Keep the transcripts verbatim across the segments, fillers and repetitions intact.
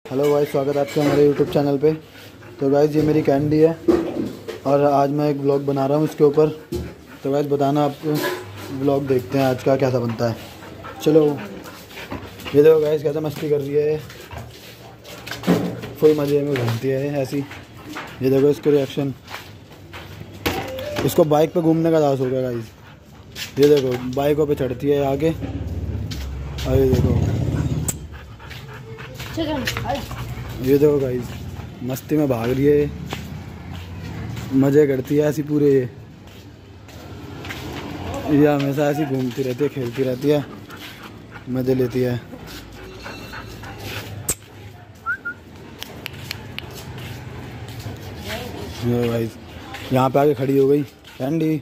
Hello guys, स्वागत है आपका हमारे यूट्यूब चैनल पे। तो गाइस ये मेरी कैंडी है और आज मैं एक ब्लॉग बना रहा हूँ इसके ऊपर। तो गाइस बताना, आप ब्लॉग देखते हैं आज का कैसा बनता है। चलो, ये देखो गाइस कैसा मस्ती कर रही है, फुल मज़े में घूमती है ऐसी। ये देखो इसके रिएक्शन, इसको बाइक पे घूमने का दास हो गया गाइस। ये देखो बाइकों पे चढ़ती है आगे, और ये देखो ये देखो गाइस मस्ती में भाग रही है, मज़े करती है ऐसी पूरे। ये हमेशा ऐसी घूमती रहती है, खेलती रहती है, मज़े लेती है। ये गाइस यहाँ पे आके खड़ी हो गई कैंडी।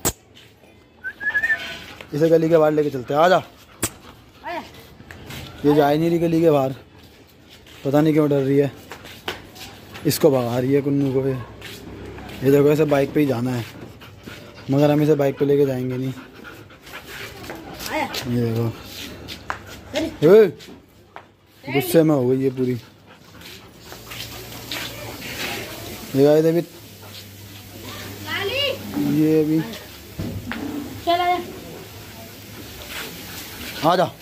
इसे गली के बाहर लेके चलते हैं, आजा। ये जा ही नहीं रही गली के बाहर, पता नहीं क्यों डर रही है। इसको भगा रही है कुन्नू को। ये देखो ऐसे बाइक पे ही जाना है, मगर हम इसे बाइक पे लेके जाएंगे नहीं। ये देखो गुस्से में हो गई ये पूरी। ये गाइस अभी ये भी आ जा।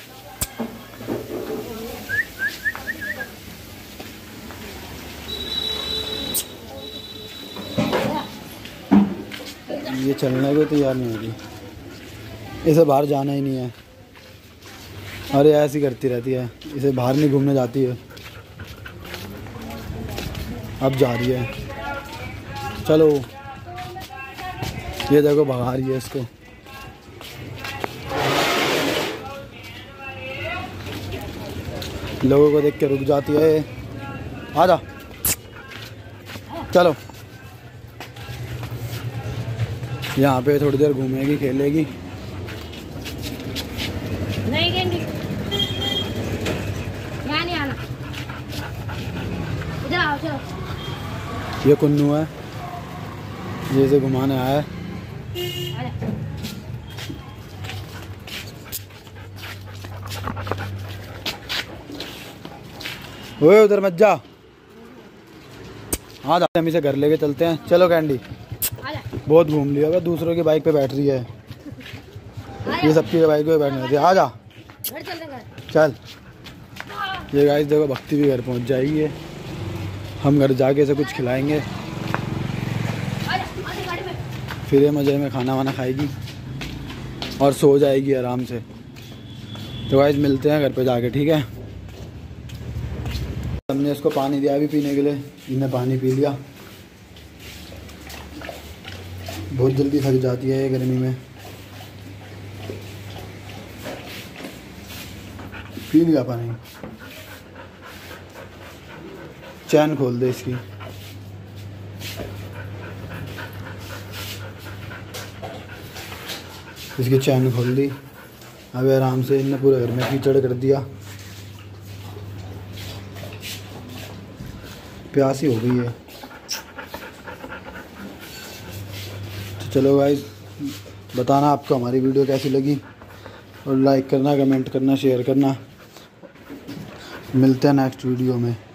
ये चलने को तैयार नहीं होगी, इसे बाहर जाना ही नहीं है। अरे ऐसी करती रहती है, इसे बाहर नहीं घूमने जाती है। अब जा रही है, चलो। ये देखो भगा रही है इसको। लोगों को देख के रुक जाती है। आजा, चलो। यहाँ पे थोड़ी देर घूमेगी, खेलेगी। नहीं कैंडी, यहाँ नहीं आना, इधर आओ, चलो। ये कुन्नू है, ये इसे घुमाने आया है। ओए उधर मत जा। हाँ, हम इसे घर लेके चलते हैं। चलो कैंडी, बहुत घूम लिया। अगर दूसरों की बाइक पे बैठ रही है, ये सबकी बाइक पे बैठने देती है। आ जा, चल। ये गाइस देखो भक्ति भी घर पहुंच जाएगी है। हम घर जाके इसे कुछ खिलाएंगे, फिर ये मज़े में खाना वाना खाएगी और सो जाएगी आराम से। तो गाइस मिलते हैं घर पे जाके, ठीक है। हमने इसको पानी दिया अभी पीने के लिए, इन्हें पानी पी लिया। बहुत जल्दी थक जाती है ये गर्मी में। पी लिया पानी, चैन खोल दे इसकी। इसकी चैन खोल दी। अब आराम से इन्हें पूरे घर में कीचड़ कर दिया। प्यासी हो गई है। तो चलो गाइस, बताना आपको हमारी वीडियो कैसी लगी, और लाइक करना, कमेंट करना, शेयर करना। मिलते हैं नेक्स्ट वीडियो में।